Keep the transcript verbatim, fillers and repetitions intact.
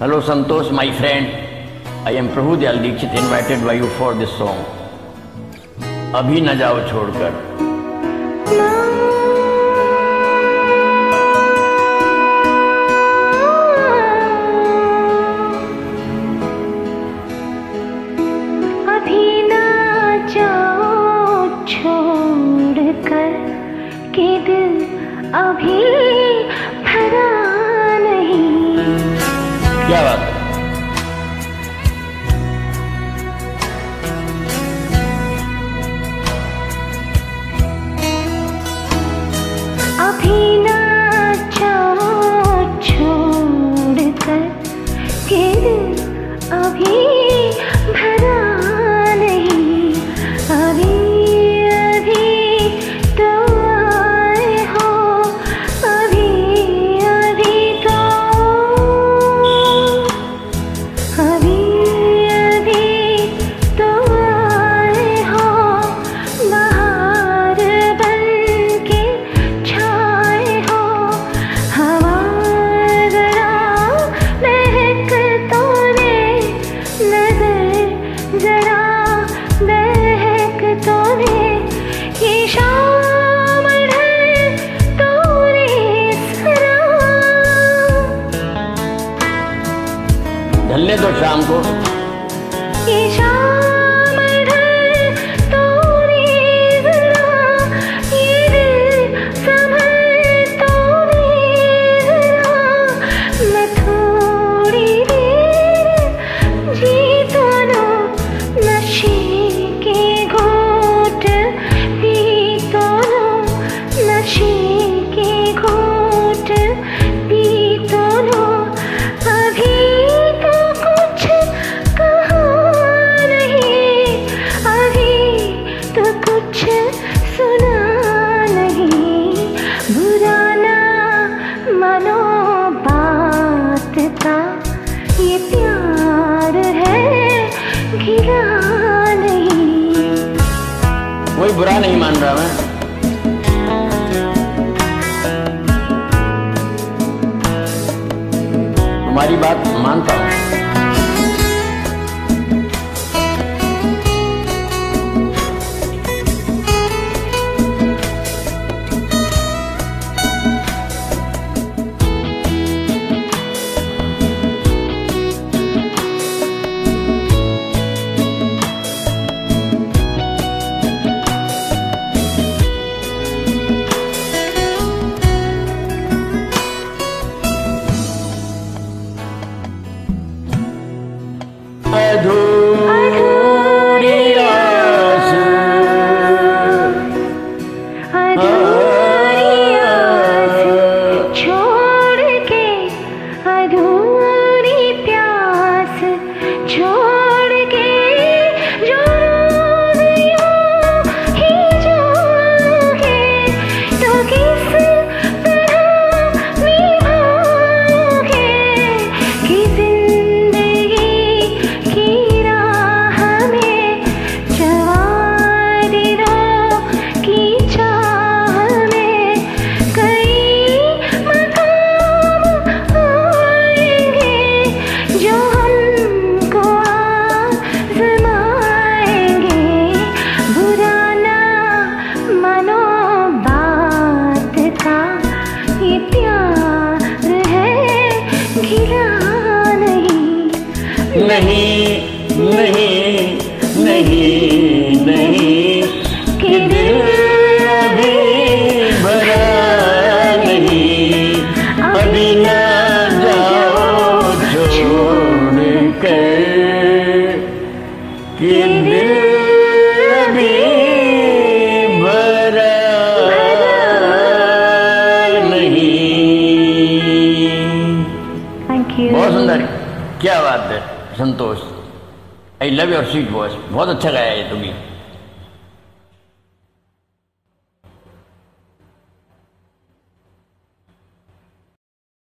Hello Santosh, my friend. I am Prabhu Dayal Dikshit invited by you for this song. अभी न जाओ छोड़कर। अभी न जाओ छोड़कर कि दिल अभी भरा नहीं। क्या बात है। अभी न जाओ छोड़कर कि दिल अभी भरा नहीं। अभी अभी तो आए हो, अभी अभी तो अभी अभी तो आए हो। बाहर बन के छाए हो, हवा जरा महक तो ले, नजर जरा बहक तो ले। ये शाम ढल तो रे सरा, ढलने दो शाम को। ये शाम ढल तो रे जरा, ये दिल संभल तो रे जरा। मैं थोड़ी देर जी तो लूं, नशे के घूंट पी तो लूं, नशे के घूंट पी तो लूं। अभी तो कुछ कहा नहीं, अभी तो कुछ सुना नहीं। बुरा ना मानो बात का, ये प्यार है गिरा नहीं। कोई बुरा नहीं मान रहा मैं। तुम्हारी बात मानता हूँ। अधूरी आस, अधूरी आस छोड़ के, अधूरी प्यास छोड़ के, जो रोज़ यूं ही जाओगे तो किस तरह निभाओगे। कि जिंदगी की राह में जवानियों की चाह में कई मकाम आएंगे जो हमको आज़माएंगे। बुरा ना मानो बात का, ये प्यार है गिरा नहीं। नहीं नहीं नहीं नहीं, कि दिल अभी भरा नहीं। अभी न जाओ छोड़ कर कि दिल अभी भरा नहीं। Thank you. बहुत सुंदर, क्या बात है Santosh. I love your sweet voice. बहुत अच्छा गाया है तुम्हें।